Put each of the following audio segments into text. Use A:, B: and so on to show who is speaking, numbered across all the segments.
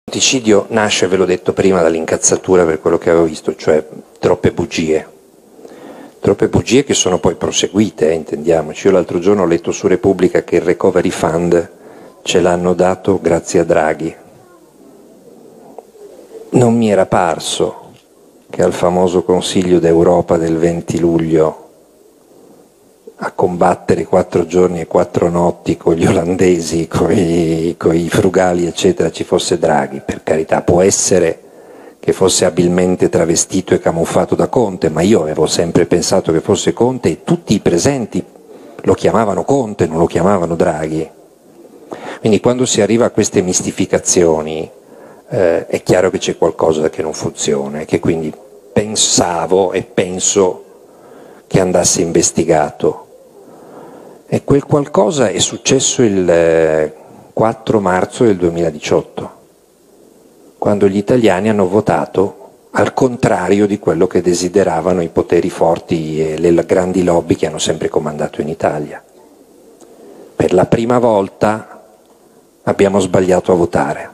A: L'infanticidio nasce, ve l'ho detto prima, dall'incazzatura per quello che avevo visto, cioè troppe bugie che sono poi proseguite, intendiamoci. Io l'altro giorno ho letto su Repubblica che il Recovery Fund ce l'hanno dato grazie a Draghi. Non mi era parso che al famoso Consiglio d'Europa del 20 luglio a combattere 4 giorni e 4 notti con gli olandesi, con i frugali eccetera, ci fosse Draghi. Per carità, può essere che fosse abilmente travestito e camuffato da Conte, ma io avevo sempre pensato che fosse Conte e tutti i presenti lo chiamavano Conte, non lo chiamavano Draghi. Quindi quando si arriva a queste mistificazioni è chiaro che c'è qualcosa che non funziona e che quindi pensavo e penso che andasse investigato. E quel qualcosa è successo il 4 marzo del 2018, quando gli italiani hanno votato al contrario di quello che desideravano i poteri forti e le grandi lobby che hanno sempre comandato in Italia. Per la prima volta abbiamo sbagliato a votare.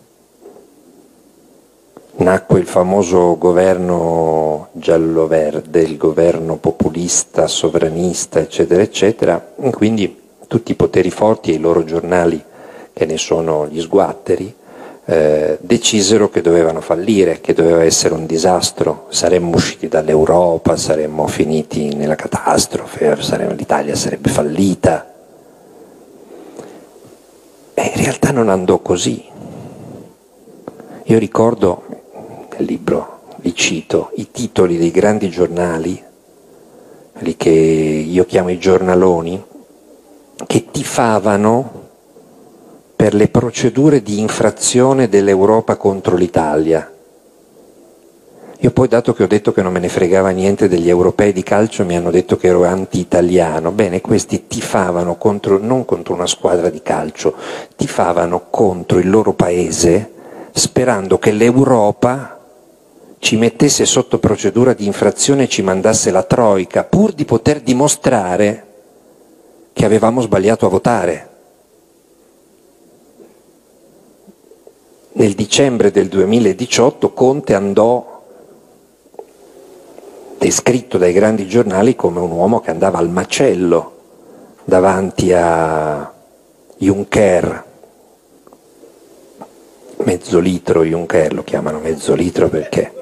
A: Nacque il famoso governo giallo-verde, il governo populista, sovranista, eccetera, eccetera, e quindi tutti i poteri forti e i loro giornali, che ne sono gli sguatteri, decisero che dovevano fallire, che doveva essere un disastro, saremmo usciti dall'Europa, saremmo finiti nella catastrofe, l'Italia sarebbe fallita. E in realtà non andò così. Io ricordo, nel libro li cito, i titoli dei grandi giornali, quelli che io chiamo i giornaloni, che tifavano per le procedure di infrazione dell'Europa contro l'Italia. Io poi, dato che ho detto che non me ne fregava niente degli europei di calcio, mi hanno detto che ero anti-italiano. Bene, questi tifavano non contro una squadra di calcio, tifavano contro il loro paese, sperando che l'Europa ci mettesse sotto procedura di infrazione e ci mandasse la troika, pur di poter dimostrare che avevamo sbagliato a votare. Nel dicembre del 2018 Conte andò descritto dai grandi giornali come un uomo che andava al macello davanti a Juncker. Mezzo litro Juncker, lo chiamano mezzo litro perché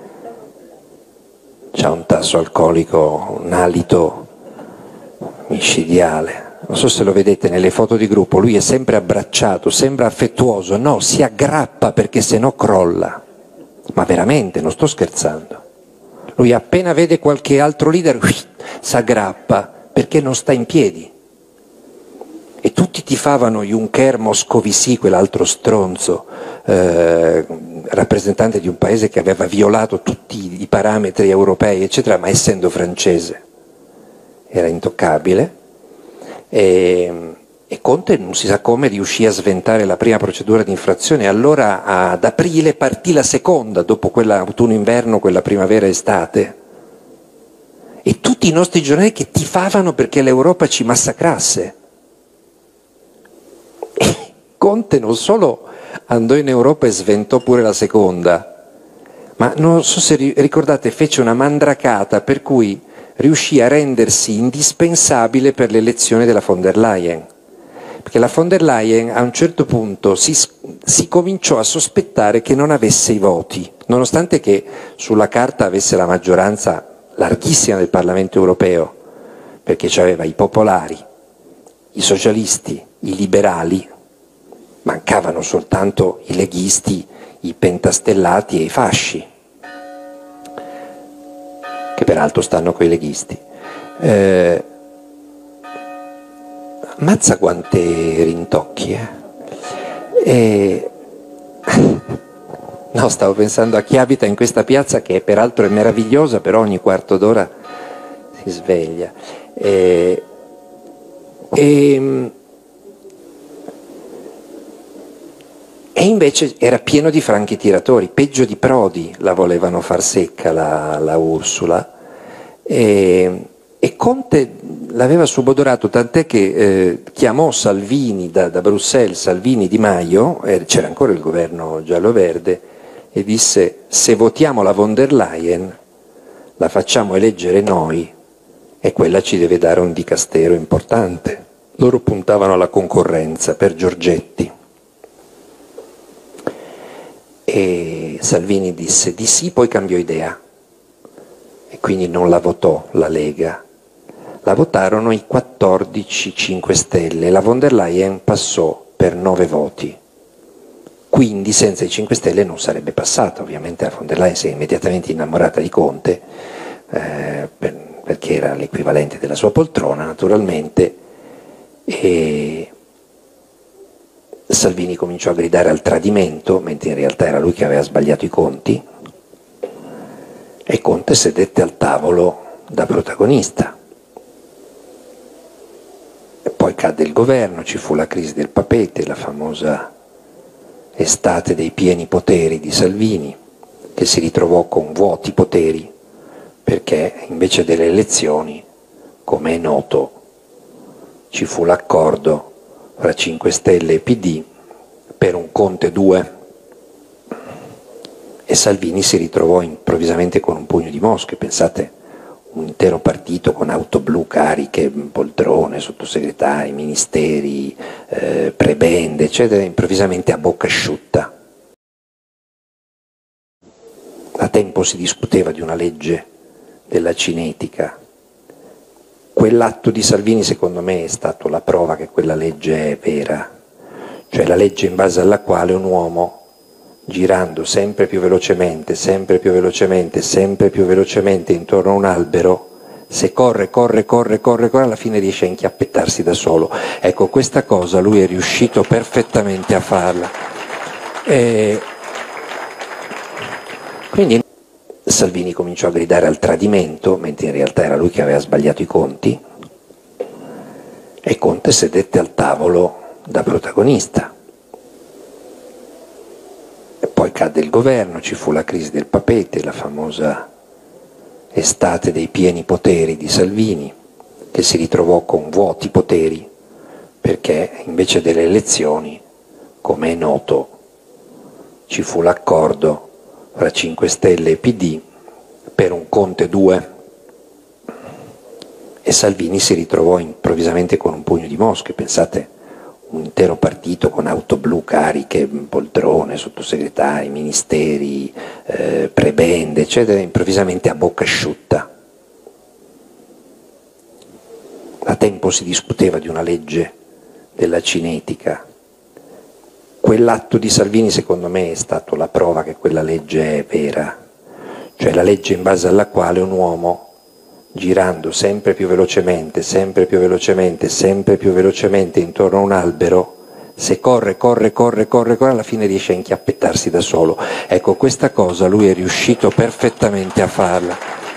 A: c'ha un tasso alcolico, un alito micidiale. Non so se lo vedete nelle foto di gruppo, lui è sempre abbracciato, sembra affettuoso, no, si aggrappa perché se no crolla. Ma veramente, non sto scherzando. Lui appena vede qualche altro leader, si aggrappa perché non sta in piedi. E tutti tifavano Juncker Moscovici, quell'altro stronzo, rappresentante di un paese che aveva violato tutti i parametri europei, eccetera, ma essendo francese era intoccabile. E Conte, non si sa come, riuscì a sventare la prima procedura di infrazione. Allora ad aprile partì la seconda, dopo quella autunno-inverno, quella primavera-estate. E tutti i nostri giornali che tifavano perché l'Europa ci massacrasse. E Conte non solo andò in Europa e sventò pure la seconda, ma non so se ricordate, fece una mandracata per cui riuscì a rendersi indispensabile per l'elezione della von der Leyen. Perché la von der Leyen a un certo punto si cominciò a sospettare che non avesse i voti, nonostante che sulla carta avesse la maggioranza larghissima del Parlamento europeo, perché c'aveva i popolari, i socialisti, i liberali, mancavano soltanto i leghisti, i pentastellati e i fasci, che peraltro stanno coi leghisti. Ammazza quante rintocchi, No, stavo pensando a chi abita in questa piazza, che peraltro è meravigliosa, però ogni quarto d'ora si sveglia. E invece era pieno di franchi tiratori, peggio di Prodi la volevano far secca la Ursula. E Conte l'aveva subodorato, tant'è che chiamò Salvini da Bruxelles, Salvini Di Maio, c'era ancora il governo giallo-verde, e disse: se votiamo la von der Leyen la facciamo eleggere noi e quella ci deve dare un dicastero importante. Loro puntavano alla concorrenza per Giorgetti. E Salvini disse di sì, poi cambiò idea e quindi non la votò la Lega. La votarono i 14 5 Stelle, la von der Leyen passò per 9 voti, quindi senza i 5 Stelle non sarebbe passata. Ovviamente la von der Leyen si è immediatamente innamorata di Conte, perché era l'equivalente della sua poltrona naturalmente, e Salvini cominciò a gridare al tradimento, mentre in realtà era lui che aveva sbagliato i conti, e Conte sedette al tavolo da protagonista. Poi cadde il governo, ci fu la crisi del papete, la famosa estate dei pieni poteri di Salvini, che si ritrovò con vuoti poteri, perché invece delle elezioni, come è noto, ci fu l'accordo fra 5 Stelle e PD per un Conte 2, e Salvini si ritrovò improvvisamente con un pugno di mosche. Pensate, un intero partito con auto blu, cariche, poltrone, sottosegretari, ministeri, prebende, eccetera, improvvisamente a bocca asciutta. Da tempo si discuteva di una legge della cinetica. Quell'atto di Salvini, secondo me, è stato la prova che quella legge è vera, cioè la legge in base alla quale un uomo, girando sempre più velocemente, sempre più velocemente, sempre più velocemente intorno a un albero, se corre, alla fine riesce a inchiappettarsi da solo. Ecco, questa cosa lui è riuscito perfettamente a farla. Quindi Salvini cominciò a gridare al tradimento, mentre in realtà era lui che aveva sbagliato i conti, e Conte sedette al tavolo da protagonista. E poi cadde il governo, ci fu la crisi del papete, la famosa estate dei pieni poteri di Salvini, che si ritrovò con vuoti poteri, perché invece delle elezioni, come è noto, ci fu l'accordo fra 5 Stelle e PD per un Conte 2, e Salvini si ritrovò improvvisamente con un pugno di mosche. Pensate, un intero partito con auto blu, cariche, poltrone, sottosegretari, ministeri, prebende, eccetera, improvvisamente a bocca asciutta. Da tempo si discuteva di una legge della cinetica. Quell'atto di Salvini, secondo me, è stato la prova che quella legge è vera, cioè la legge in base alla quale un uomo, girando sempre più velocemente, sempre più velocemente, sempre più velocemente intorno a un albero, se corre, alla fine riesce a inchiappettarsi da solo. Ecco, questa cosa lui è riuscito perfettamente a farla.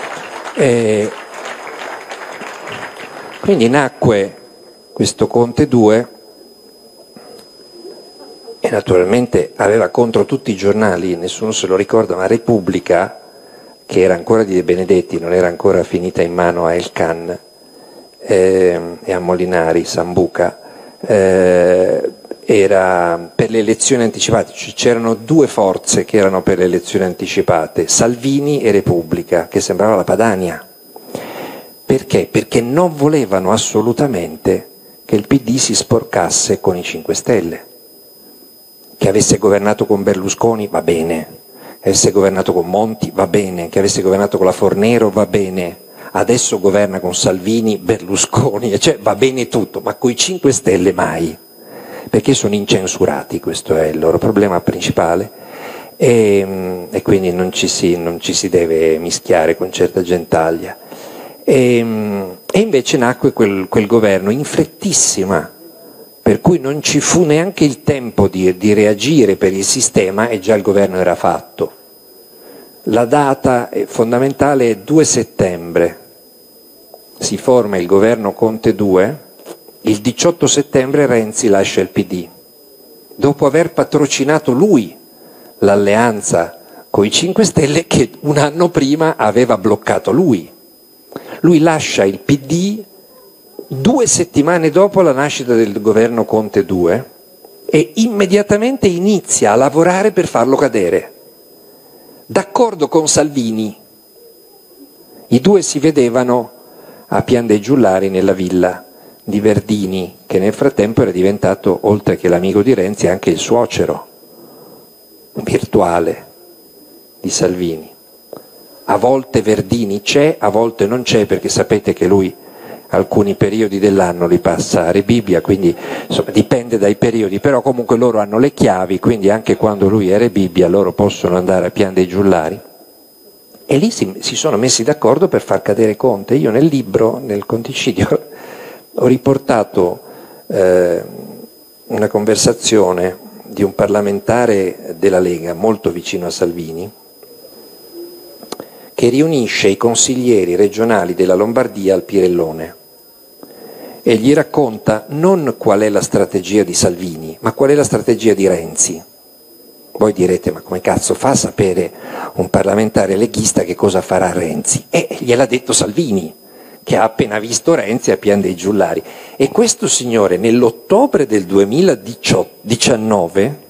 A: Quindi nacque questo Conte 2, e naturalmente aveva contro tutti i giornali, nessuno se lo ricorda, ma Repubblica, che era ancora di De Benedetti, non era ancora finita in mano a Elkann e a Molinari, Sambuca, era per le elezioni anticipate. C'erano 2 forze che erano per le elezioni anticipate, Salvini e Repubblica, che sembrava la Padania. Perché? Perché non volevano assolutamente che il PD si sporcasse con i 5 Stelle. Che avesse governato con Berlusconi va bene, che avesse governato con Monti va bene, che avesse governato con la Fornero va bene, adesso governa con Salvini, Berlusconi, cioè va bene tutto, ma coi 5 Stelle mai, perché sono incensurati, questo è il loro problema principale, e quindi non ci si deve mischiare con certa gentaglia. E invece nacque quel governo in frettissima, per cui non ci fu neanche il tempo di reagire per il sistema e già il governo era fatto. La data fondamentale è 2 settembre, si forma il governo Conte 2, il 18 settembre Renzi lascia il PD, dopo aver patrocinato lui l'alleanza con i 5 Stelle che un anno prima aveva bloccato lui. Lui lascia il PD 2 settimane dopo la nascita del governo Conte 2 e immediatamente inizia a lavorare per farlo cadere, d'accordo con Salvini. I due si vedevano a Pian dei Giullari nella villa di Verdini, che nel frattempo era diventato, oltre che l'amico di Renzi, anche il suocero virtuale di Salvini. A volte Verdini c'è, a volte non c'è, perché sapete che lui alcuni periodi dell'anno li passa a Rebibbia, quindi insomma, dipende dai periodi, però comunque loro hanno le chiavi, quindi anche quando lui è a Rebibbia loro possono andare a Pian dei Giullari. E lì si sono messi d'accordo per far cadere Conte. Io nel libro, nel Conticidio, ho riportato una conversazione di un parlamentare della Lega molto vicino a Salvini, che riunisce i consiglieri regionali della Lombardia al Pirellone e gli racconta non qual è la strategia di Salvini, ma qual è la strategia di Renzi. Voi direte, ma come cazzo fa a sapere un parlamentare leghista che cosa farà Renzi? Gliel'ha detto Salvini, che ha appena visto Renzi a Pian dei Giullari. E questo signore nell'ottobre del 2019,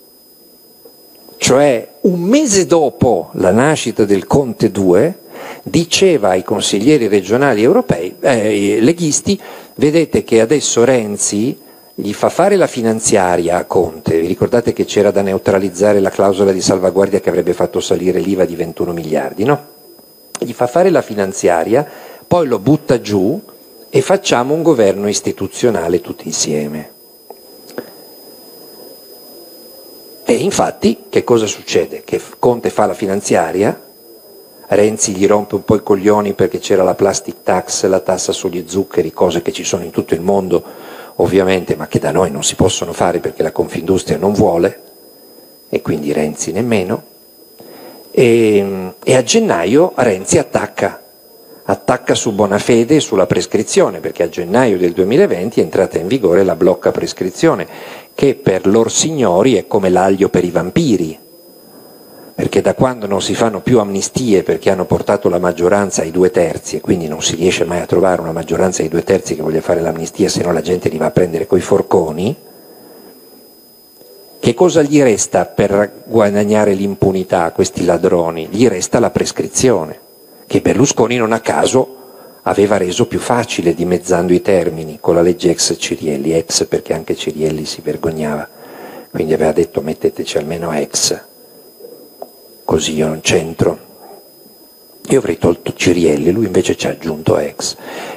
A: cioè un mese dopo la nascita del Conte 2, diceva ai consiglieri regionali europei, leghisti, vedete che adesso Renzi gli fa fare la finanziaria a Conte, vi ricordate che c'era da neutralizzare la clausola di salvaguardia che avrebbe fatto salire l'IVA di 21 miliardi, no? Gli fa fare la finanziaria, poi lo butta giù e facciamo un governo istituzionale tutti insieme. E infatti che cosa succede? Che Conte fa la finanziaria, Renzi gli rompe un po' i coglioni perché c'era la plastic tax, la tassa sugli zuccheri, cose che ci sono in tutto il mondo ovviamente, ma che da noi non si possono fare perché la Confindustria non vuole, e quindi Renzi nemmeno. E a gennaio Renzi attacca su Bonafede e sulla prescrizione, perché a gennaio del 2020 è entrata in vigore la blocca prescrizione, che per lor signori è come l'aglio per i vampiri, perché da quando non si fanno più amnistie perché hanno portato la maggioranza ai 2/3 e quindi non si riesce mai a trovare una maggioranza ai 2/3 che voglia fare l'amnistia, se no la gente li va a prendere coi forconi, che cosa gli resta per guadagnare l'impunità a questi ladroni? Gli resta la prescrizione, che Berlusconi non a caso aveva reso più facile dimezzando i termini con la legge ex Cirielli, ex perché anche Cirielli si vergognava, quindi aveva detto metteteci almeno ex, così io non c'entro. Io avrei tolto Cirielli, lui invece ci ha aggiunto ex.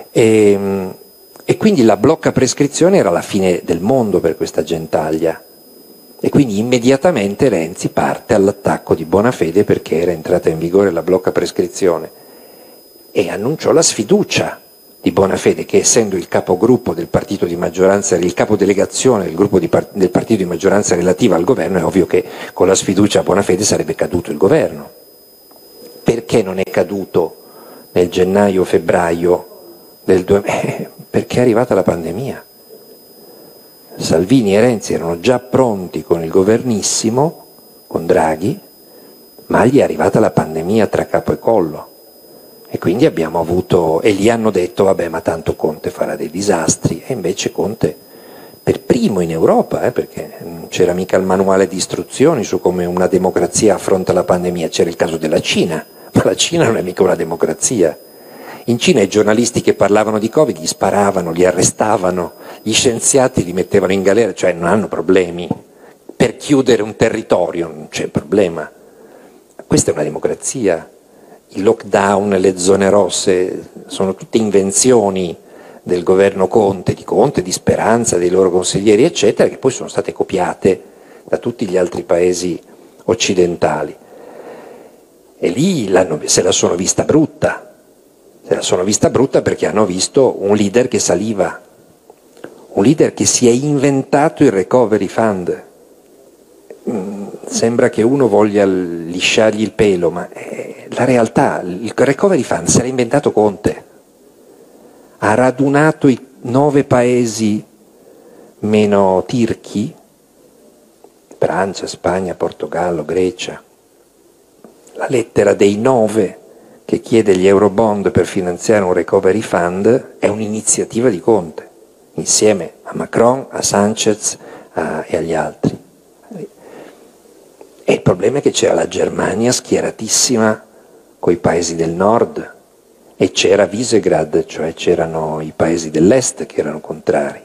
A: E quindi la blocca prescrizione era la fine del mondo per questa gentaglia. E quindi immediatamente Renzi parte all'attacco di Bonafede perché era entrata in vigore la blocca prescrizione e annunciò la sfiducia di Bonafede, che essendo il capogruppo del partito di maggioranza, il capodelegazione del gruppo del partito di maggioranza relativa al governo, è ovvio che con la sfiducia a Bonafede sarebbe caduto il governo. Perché non è caduto nel gennaio-febbraio del 2000? Perché è arrivata la pandemia. Salvini e Renzi erano già pronti con il governissimo, con Draghi, ma gli è arrivata la pandemia tra capo e collo. E quindi abbiamo avuto, e gli hanno detto, vabbè, ma tanto Conte farà dei disastri, e invece Conte, per primo in Europa, perché non c'era mica il manuale di istruzioni su come una democrazia affronta la pandemia, c'era il caso della Cina, ma la Cina non è mica una democrazia. In Cina i giornalisti che parlavano di Covid gli sparavano, li arrestavano, gli scienziati li mettevano in galera, cioè non hanno problemi. Per chiudere un territorio non c'è problema. Questa è una democrazia. Il lockdown, le zone rosse sono tutte invenzioni del governo Conte, di Speranza, dei loro consiglieri, eccetera, che poi sono state copiate da tutti gli altri paesi occidentali. E lì se la sono vista brutta. Se la sono vista brutta perché hanno visto un leader che saliva, un leader che si è inventato il recovery fund. Sembra che uno voglia lisciargli il pelo, ma la realtà, il recovery fund se l'ha inventato Conte. Ha radunato i 9 paesi meno tirchi, Francia, Spagna, Portogallo, Grecia, la lettera dei 9 che chiede gli Eurobond per finanziare un recovery fund è un'iniziativa di Conte, insieme a Macron, a Sanchez e agli altri. E il problema è che c'era la Germania schieratissima coi paesi del nord e c'era Visegrad, cioè c'erano i paesi dell'est che erano contrari.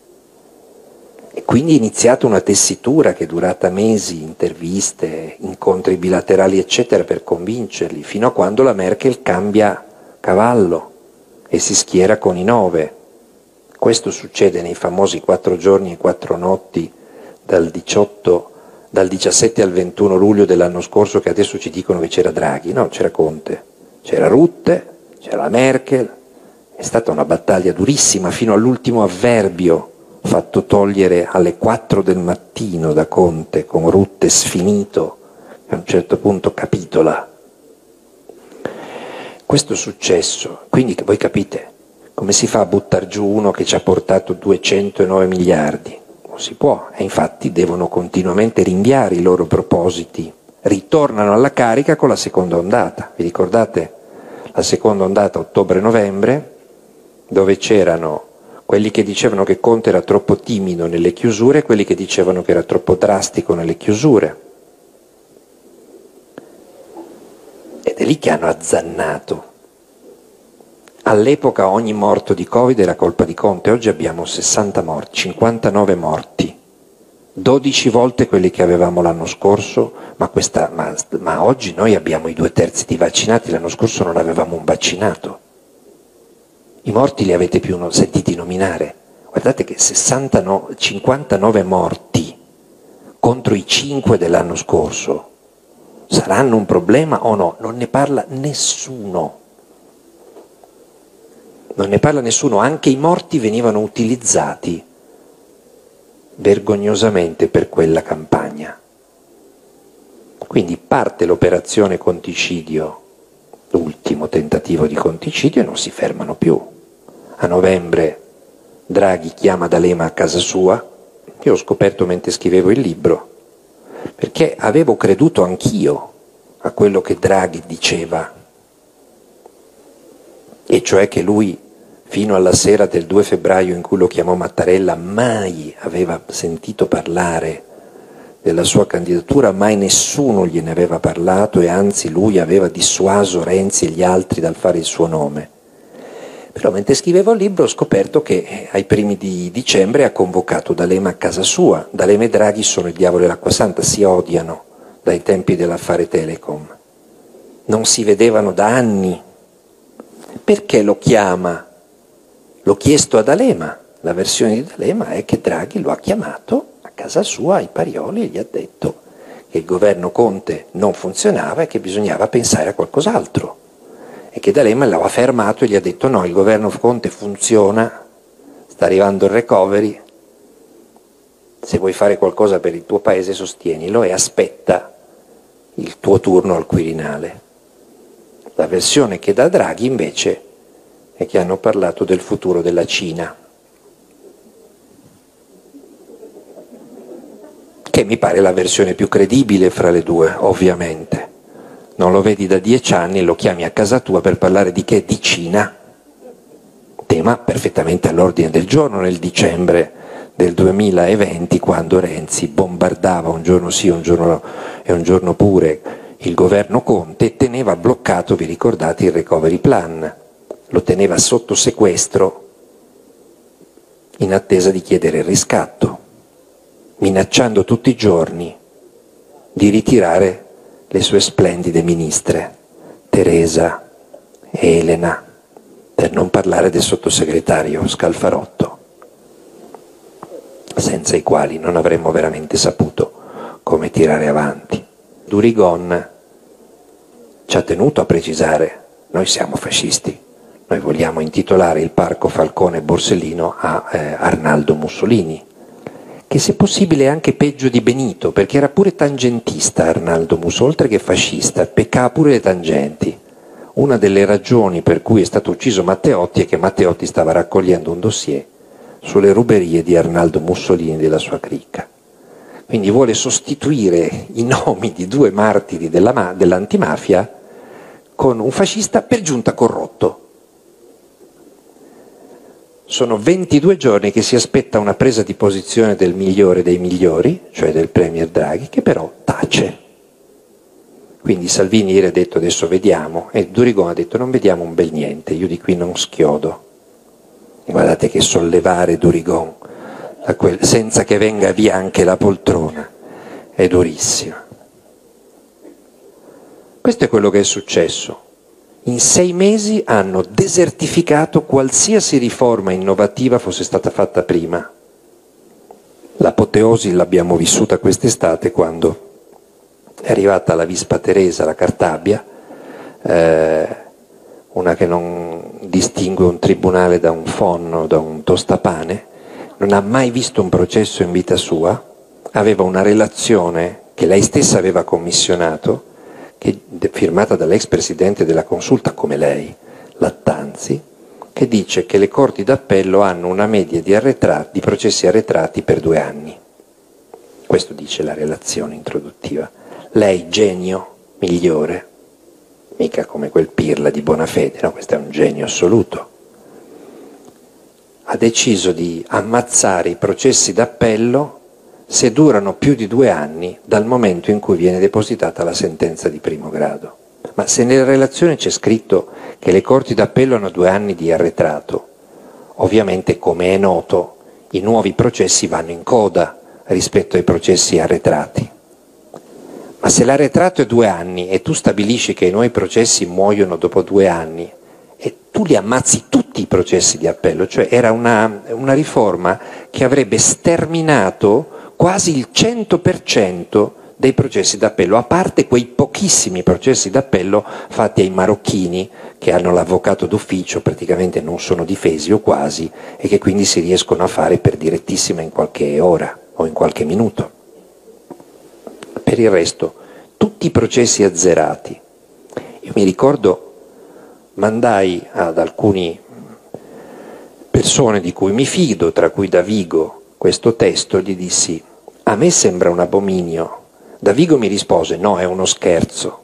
A: E quindi è iniziata una tessitura che è durata mesi, interviste, incontri bilaterali eccetera per convincerli, fino a quando la Merkel cambia cavallo e si schiera con i 9. Questo succede nei famosi 4 giorni e 4 notti dal 17 al 21 luglio dell'anno scorso, che adesso ci dicono che c'era Draghi. No, c'era Conte, c'era Rutte, c'era la Merkel. È stata una battaglia durissima fino all'ultimo avverbio fatto togliere alle 4 del mattino da Conte, con Rutte sfinito, che a un certo punto capitola. Questo è successo, quindi voi capite come si fa a buttar giù uno che ci ha portato 209 miliardi? Non si può, e infatti devono continuamente rinviare i loro propositi, ritornano alla carica con la seconda ondata. Vi ricordate la seconda ondata ottobre-novembre, dove c'erano quelli che dicevano che Conte era troppo timido nelle chiusure e quelli che dicevano che era troppo drastico nelle chiusure. Ed è lì che hanno azzannato. All'epoca ogni morto di Covid era colpa di Conte, oggi abbiamo 60 morti, 59 morti, 12 volte quelli che avevamo l'anno scorso, ma oggi noi abbiamo i 2/3 di vaccinati, l'anno scorso non avevamo un vaccinato. I morti li avete più sentiti nominare? Guardate che 59 morti contro i 5 dell'anno scorso saranno un problema o no? Non ne parla nessuno. Non ne parla nessuno, anche i morti venivano utilizzati vergognosamente per quella campagna. Quindi parte l'operazione Conticidio, l'ultimo tentativo di conticidio, e non si fermano più. A novembre Draghi chiama D'Alema a casa sua. Io ho scoperto mentre scrivevo il libro, perché avevo creduto anch'io a quello che Draghi diceva, e cioè che lui, fino alla sera del 2 febbraio in cui lo chiamò Mattarella, mai aveva sentito parlare della sua candidatura, mai nessuno gliene aveva parlato, e anzi lui aveva dissuaso Renzi e gli altri dal fare il suo nome. Però mentre scrivevo il libro ho scoperto che ai primi di dicembre ha convocato D'Alema a casa sua. D'Alema e Draghi sono il diavolo e l'acqua santa, si odiano dai tempi dell'affare Telecom. Non si vedevano da anni. Perché lo chiama? L'ho chiesto a D'Alema. La versione di D'Alema è che Draghi lo ha chiamato a casa sua, ai Parioli, e gli ha detto che il governo Conte non funzionava e che bisognava pensare a qualcos'altro. E che D'Alema l'aveva fermato e gli ha detto: no, il governo Conte funziona, sta arrivando il recovery, se vuoi fare qualcosa per il tuo paese sostienilo e aspetta il tuo turno al Quirinale. La versione che dà Draghi invece è che hanno parlato del futuro della Cina, che mi pare la versione più credibile fra le due, ovviamente. Non lo vedi da 10 anni e lo chiami a casa tua per parlare di che? Di Cina, tema perfettamente all'ordine del giorno nel dicembre del 2020, quando Renzi bombardava un giorno sì, un giorno no, e un giorno pure il governo Conte e teneva bloccato, vi ricordate, il recovery plan, lo teneva sotto sequestro in attesa di chiedere il riscatto, minacciando tutti i giorni di ritirare le sue splendide ministre, Teresa e Elena, per non parlare del sottosegretario Scalfarotto, senza i quali non avremmo veramente saputo come tirare avanti. Durigon ci ha tenuto a precisare: noi siamo fascisti, noi vogliamo intitolare il parco Falcone Borsellino a Arnaldo Mussolini, che se possibile è anche peggio di Benito, perché era pure tangentista Arnaldo Mussolini, oltre che fascista, peccava pure le tangenti. Una delle ragioni per cui è stato ucciso Matteotti è che Matteotti stava raccogliendo un dossier sulle ruberie di Arnaldo Mussolini e della sua cricca. Quindi vuole sostituire i nomi di 2 martiri dell'antimafia con un fascista per giunta corrotto. Sono 22 giorni che si aspetta una presa di posizione del migliore dei migliori, cioè del Premier Draghi, che però tace. Quindi Salvini ieri ha detto adesso vediamo, e Durigon ha detto non vediamo un bel niente, io di qui non schiodo. E guardate che sollevare Durigon senza che venga via anche la poltrona è durissima. Questo è quello che è successo. In 6 mesi hanno desertificato qualsiasi riforma innovativa fosse stata fatta prima. L'apoteosi l'abbiamo vissuta quest'estate quando è arrivata la Vispa Teresa, la Cartabia, una che non distingue un tribunale da un fonno, da un tostapane, non ha mai visto un processo in vita sua, aveva una relazione che lei stessa aveva commissionato, firmata dall'ex presidente della Consulta come lei, Lattanzi, che dice che le corti d'appello hanno una media di processi arretrati per 2 anni. Questo dice la relazione introduttiva. Lei, genio, migliore, mica come quel Pirla di Bonafede, no, questo è un genio assoluto, ha deciso di ammazzare i processi d'appello se durano più di 2 anni dal momento in cui viene depositata la sentenza di primo grado. Ma se nella relazione c'è scritto che le corti d'appello hanno 2 anni di arretrato, ovviamente, come è noto, i nuovi processi vanno in coda rispetto ai processi arretrati. Ma se l'arretrato è 2 anni e tu stabilisci che i nuovi processi muoiono dopo 2 anni e tu li ammazzi tutti i processi di appello, cioè era una riforma che avrebbe sterminato quasi il 100% dei processi d'appello, a parte quei pochissimi processi d'appello fatti ai marocchini che hanno l'avvocato d'ufficio, praticamente non sono difesi o quasi, e che quindi si riescono a fare per direttissima in qualche ora o in qualche minuto. Per il resto, tutti i processi azzerati. Io mi ricordo, mandai ad alcune persone di cui mi fido, tra cui Davigo, questo testo, gli dissi: a me sembra un abominio. Davigo mi rispose: no, è uno scherzo.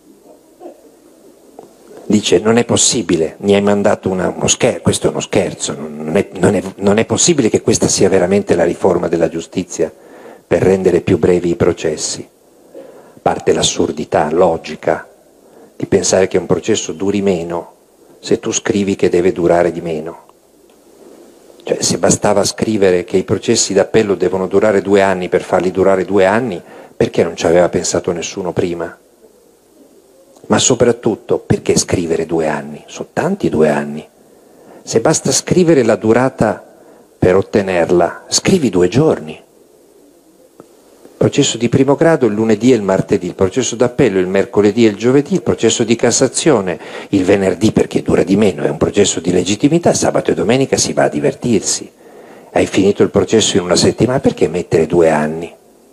A: Dice: non è possibile, mi hai mandato uno scherzo, questo è uno scherzo, non è possibile che questa sia veramente la riforma della giustizia per rendere più brevi i processi. A parte l'assurdità logica di pensare che un processo duri meno se tu scrivi che deve durare di meno. Cioè, se bastava scrivere che i processi d'appello devono durare 2 anni per farli durare 2 anni, perché non ci aveva pensato nessuno prima? Ma soprattutto, perché scrivere 2 anni? Sono tanti 2 anni. Se basta scrivere la durata per ottenerla, scrivi 2 giorni. Il processo di primo grado il lunedì e il martedì, il processo d'appello il mercoledì e il giovedì, il processo di Cassazione il venerdì perché dura di meno, è un processo di legittimità, sabato e domenica si va a divertirsi. Hai finito il processo in 1 settimana, perché mettere 2 anni?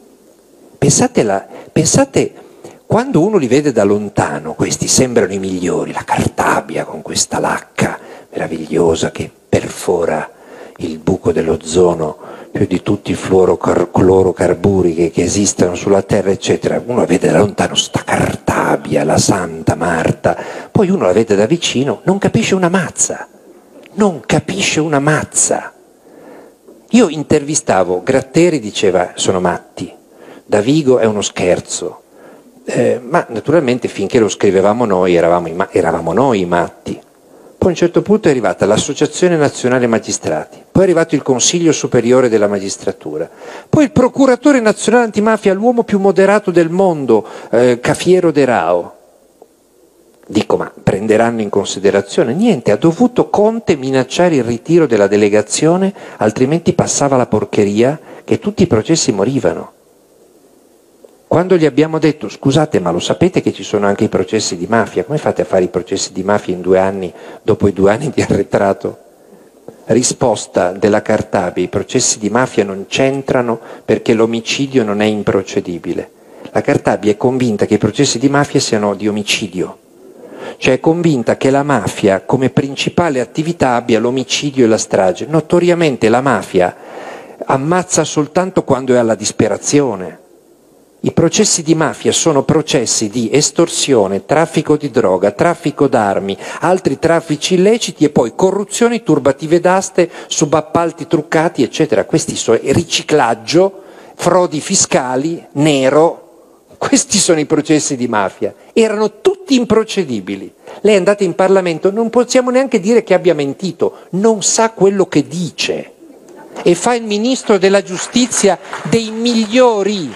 A: Pensate, quando uno li vede da lontano, questi sembrano i migliori, la Cartabia con questa lacca meravigliosa che perfora il buco dell'ozono più di tutti i fluorocarburi che esistono sulla Terra, eccetera. Uno la vede da lontano, sta Cartabia, la Santa Marta, poi uno la vede da vicino, non capisce una mazza. Io intervistavo Gratteri, diceva sono matti, Davigo è uno scherzo, ma naturalmente finché lo scrivevamo noi eravamo noi i matti. Poi a un certo punto è arrivata l'Associazione Nazionale Magistrati, poi è arrivato il Consiglio Superiore della Magistratura, poi il Procuratore Nazionale Antimafia, l'uomo più moderato del mondo, Cafiero De Rao. Dico, ma prenderanno in considerazione? Niente, ha dovuto Conte minacciare il ritiro della delegazione, altrimenti passava la porcheria che tutti i processi morivano. Quando gli abbiamo detto, scusate, ma lo sapete che ci sono anche i processi di mafia? Come fate a fare i processi di mafia in 2 anni dopo i 2 anni di arretrato? Risposta della Cartabia: i processi di mafia non c'entrano perché l'omicidio non è improcedibile. La Cartabia è convinta che i processi di mafia siano di omicidio, cioè è convinta che la mafia come principale attività abbia l'omicidio e la strage. Notoriamente la mafia ammazza soltanto quando è alla disperazione. I processi di mafia sono processi di estorsione, traffico di droga, traffico d'armi, altri traffici illeciti e poi corruzioni, turbative d'aste, subappalti truccati, eccetera. Questi sono riciclaggio, frodi fiscali, nero. Questi sono i processi di mafia. Erano tutti improcedibili. Lei è andata in Parlamento, non possiamo neanche dire che abbia mentito, non sa quello che dice. E fa il ministro della giustizia dei migliori.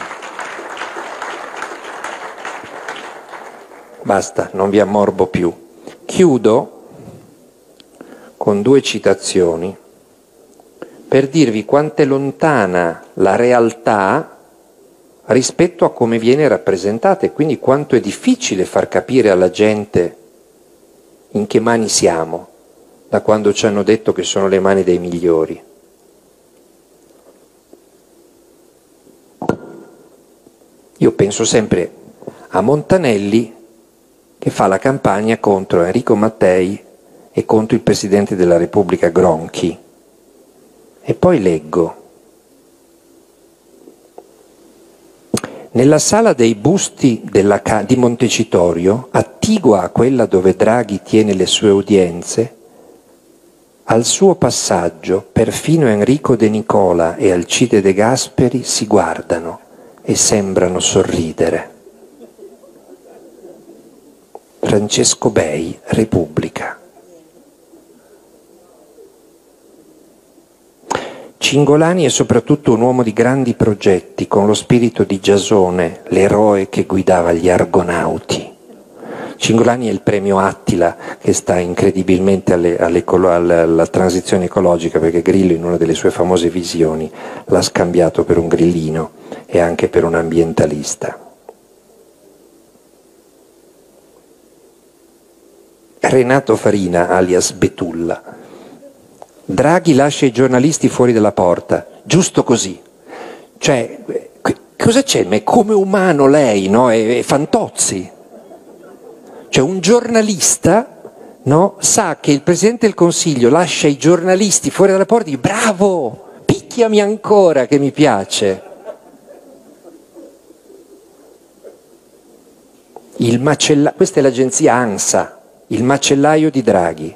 A: Basta, non vi ammorbo più. Chiudo con 2 citazioni per dirvi quanto è lontana la realtà rispetto a come viene rappresentata e quindi quanto è difficile far capire alla gente in che mani siamo, da quando ci hanno detto che sono le mani dei migliori. Io penso sempre a Montanelli che fa la campagna contro Enrico Mattei e contro il Presidente della Repubblica Gronchi. E poi leggo: nella sala dei busti di Montecitorio, attigua a quella dove Draghi tiene le sue udienze, al suo passaggio perfino Enrico De Nicola e Alcide De Gasperi si guardano e sembrano sorridere. Francesco Bei, Repubblica. Cingolani è soprattutto un uomo di grandi progetti, con lo spirito di Giasone, l'eroe che guidava gli Argonauti. Cingolani è il premio Attila, che sta incredibilmente alla transizione ecologica, perché Grillo in una delle sue famose visioni l'ha scambiato per un grillino e anche per un ambientalista. Renato Farina, alias Betulla. Draghi lascia i giornalisti fuori dalla porta, giusto così. Cioè, cosa c'è? Ma è come umano lei, no? È Fantozzi. Cioè, un giornalista, no? Sa che il Presidente del Consiglio lascia i giornalisti fuori dalla porta e dice: bravo, picchiami ancora che mi piace. Questa è l'agenzia ANSA. Il macellaio di Draghi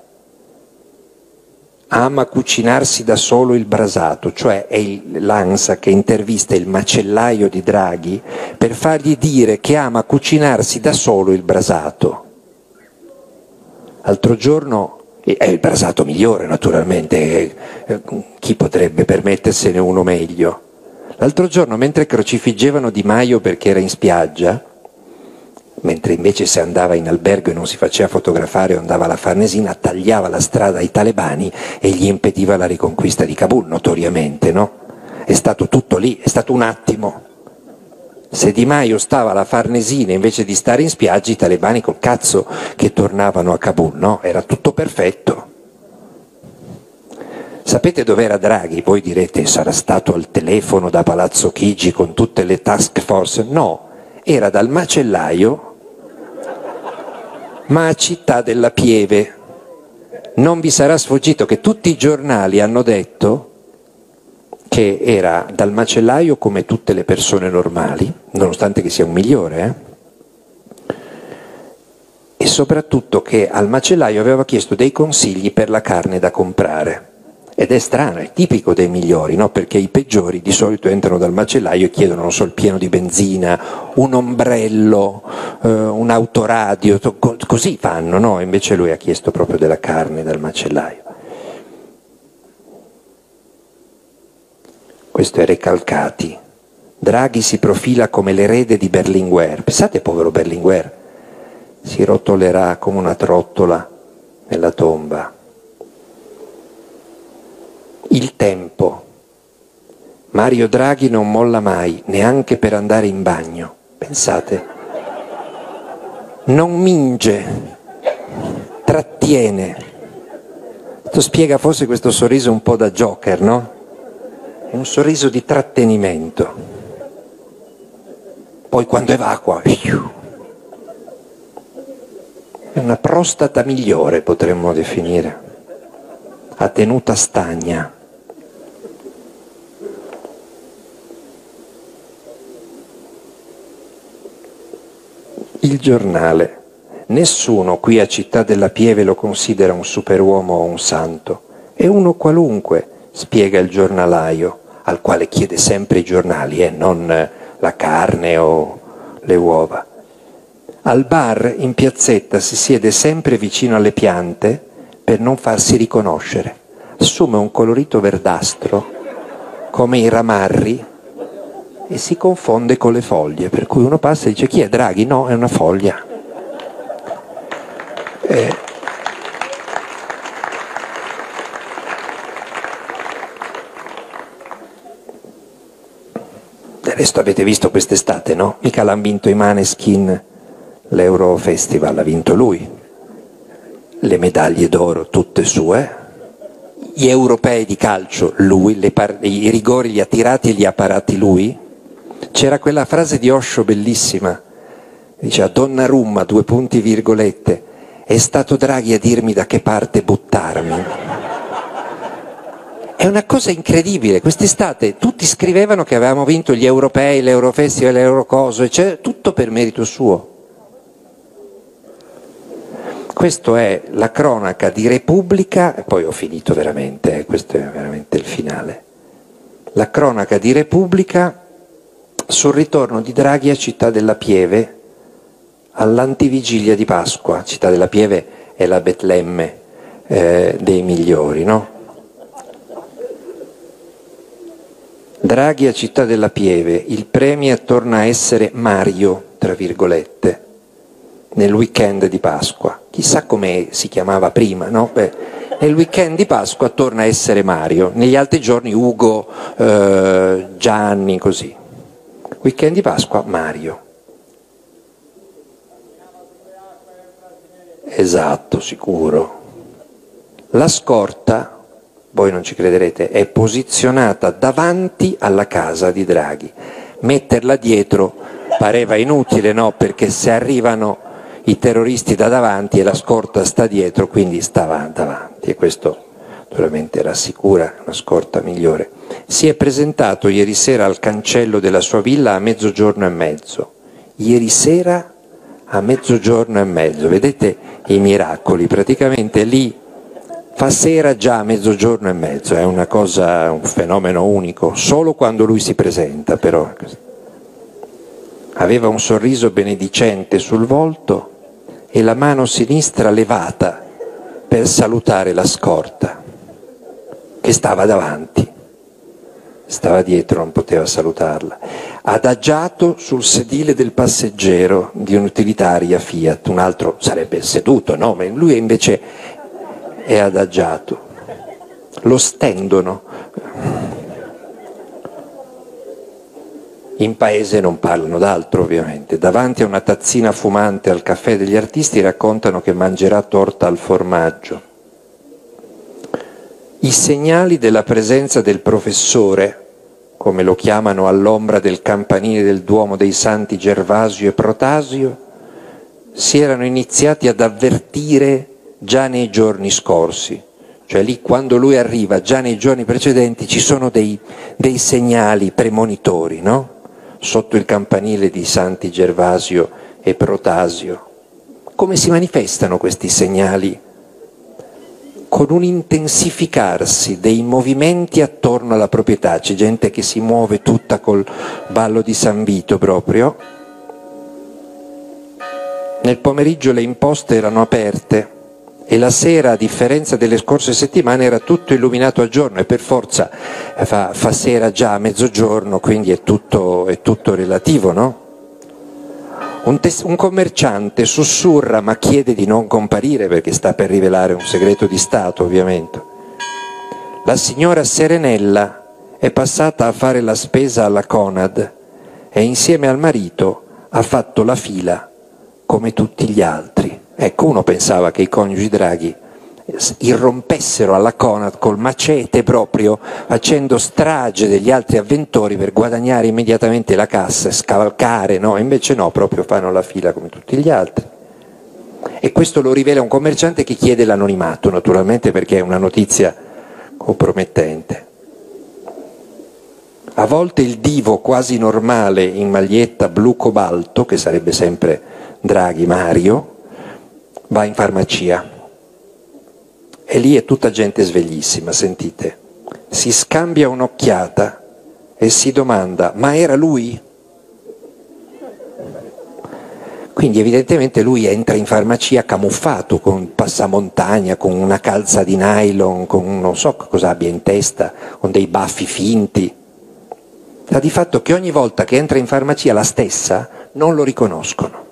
A: ama cucinarsi da solo il brasato, cioè è l'ANSA che intervista il macellaio di Draghi per fargli dire che ama cucinarsi da solo il brasato. L'altro giorno, è il brasato migliore naturalmente, chi potrebbe permettersene uno meglio? L'altro giorno, mentre crocifiggevano Di Maio perché era in spiaggia, mentre invece se andava in albergo e non si faceva fotografare o andava alla Farnesina, tagliava la strada ai talebani e gli impediva la riconquista di Kabul, notoriamente, no? È stato tutto lì, è stato un attimo. Se Di Maio stava alla Farnesina invece di stare in spiaggia, i talebani col cazzo che tornavano a Kabul, no? Era tutto perfetto. Sapete dov'era Draghi? Voi direte, sarà stato al telefono da Palazzo Chigi con tutte le task force? No, era dal macellaio, ma a Città della Pieve. Non vi sarà sfuggito che tutti i giornali hanno detto che era dal macellaio come tutte le persone normali, nonostante che sia un migliore, e soprattutto che al macellaio aveva chiesto dei consigli per la carne da comprare. Ed è strano, è tipico dei migliori, no? Perché i peggiori di solito entrano dal macellaio e chiedono, non so, il pieno di benzina, un ombrello, un autoradio, così fanno, no? Invece lui ha chiesto proprio della carne dal macellaio. Questo è Recalcati. Draghi si profila come l'erede di Berlinguer. Pensate, povero Berlinguer, si rotolerà come una trottola nella tomba. Il Tempo. Mario Draghi non molla mai, neanche per andare in bagno. Pensate. Non minge, trattiene. Questo spiega forse questo sorriso un po' da Joker, no? È un sorriso di trattenimento. Poi quando evacua, è una prostata migliore, potremmo definire. A tenuta stagna. Il Giornale. Nessuno qui a Città della Pieve lo considera un superuomo o un santo. È uno qualunque, spiega il giornalaio, al quale chiede sempre i giornali, non la carne o le uova. Al bar in piazzetta si siede sempre vicino alle piante per non farsi riconoscere. Assume un colorito verdastro, come i ramarri, e si confonde con le foglie, per cui uno passa e dice: chi è Draghi? No, è una foglia. Del resto avete visto quest'estate, no? Mica l'hanno vinto i Maneskin l'Eurofestival, l'ha vinto lui. Le medaglie d'oro tutte sue. Gli europei di calcio lui, i rigori li ha tirati e li ha parati lui. C'era quella frase di Osho bellissima, dice: a Donnarumma, (virgolette), è stato Draghi a dirmi da che parte buttarmi. È una cosa incredibile, quest'estate tutti scrivevano che avevamo vinto gli europei, l'Eurofestival, l'Eurocoso, eccetera, tutto per merito suo. Questa è la cronaca di Repubblica, e poi ho finito veramente, questo è veramente il finale. La cronaca di Repubblica sul ritorno di Draghi a Città della Pieve all'antivigilia di Pasqua. Città della Pieve è la Betlemme dei migliori, no? Draghi a Città della Pieve, il premier torna a essere Mario, (tra virgolette), nel weekend di Pasqua. Chissà come si chiamava prima, no? Nel weekend di Pasqua torna a essere Mario, negli altri giorni Ugo, Gianni, così. Weekend di Pasqua, Mario. Esatto, sicuro. La scorta, voi non ci crederete, è posizionata davanti alla casa di Draghi. Metterla dietro pareva inutile, no? Perché se arrivano i terroristi da davanti e la scorta sta dietro, quindi stava davanti, e questo naturalmente rassicura, una scorta migliore. Si è presentato ieri sera al cancello della sua villa a 12:30. Ieri sera a 12:30, vedete i miracoli, praticamente lì fa sera già a 12:30, è una cosa, un fenomeno unico, solo quando lui si presenta però. Aveva un sorriso benedicente sul volto e la mano sinistra levata per salutare la scorta, che stava davanti, stava dietro, non poteva salutarla. Adagiato sul sedile del passeggero di un'utilitaria Fiat, un altro sarebbe seduto, no? Ma lui invece è adagiato. Lo stendono. In paese non parlano d'altro, ovviamente. Davanti a una tazzina fumante al caffè degli artisti raccontano che mangerà torta al formaggio. I segnali della presenza del professore, come lo chiamano all'ombra del campanile del Duomo dei Santi Gervasio e Protasio, si erano iniziati ad avvertire già nei giorni scorsi. Cioè lì, quando lui arriva, già nei giorni precedenti ci sono dei segnali premonitori, no? Sotto il campanile di Santi Gervasio e Protasio. Come si manifestano questi segnali? Con un intensificarsi dei movimenti attorno alla proprietà. C'è gente che si muove tutta col ballo di San Vito proprio. Nel pomeriggio le imposte erano aperte e la sera, a differenza delle scorse settimane, era tutto illuminato a giorno, e per forza fa sera già a mezzogiorno, quindi è tutto relativo, no? Un commerciante sussurra ma chiede di non comparire perché sta per rivelare un segreto di Stato, ovviamente. La signora Serenella è passata a fare la spesa alla Conad e insieme al marito ha fatto la fila come tutti gli altri. Ecco, uno pensava che i coniugi Draghi irrompessero alla Conad col macete proprio, facendo strage degli altri avventori per guadagnare immediatamente la cassa e scavalcare, no? Invece no, proprio fanno la fila come tutti gli altri. E questo lo rivela un commerciante che chiede l'anonimato, naturalmente, perché è una notizia compromettente. A volte il divo quasi normale in maglietta blu cobalto, che sarebbe sempre Draghi, Mario, va in farmacia e lì è tutta gente sveglissima, sentite, si scambia un'occhiata e si domanda: ma era lui? Quindi evidentemente lui entra in farmacia camuffato, con passamontagna, con una calza di nylon, con non so cosa abbia in testa, con dei baffi finti. Sta di fatto che ogni volta che entra in farmacia la stessa non lo riconoscono.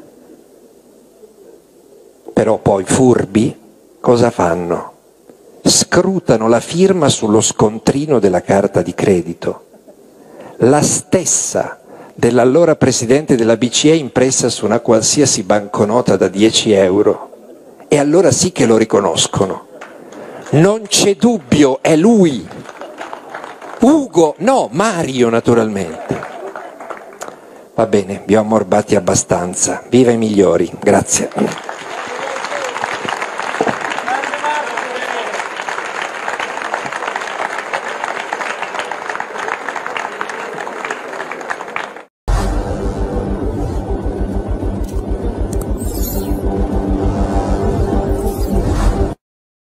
A: Però poi furbi cosa fanno? Scrutano la firma sullo scontrino della carta di credito, la stessa dell'allora presidente della BCE impressa su una qualsiasi banconota da 10 euro, e allora sì che lo riconoscono. Non c'è dubbio, è lui. Ugo, no, Mario naturalmente. Va bene, vi ho ammorbati abbastanza. Viva i migliori, grazie.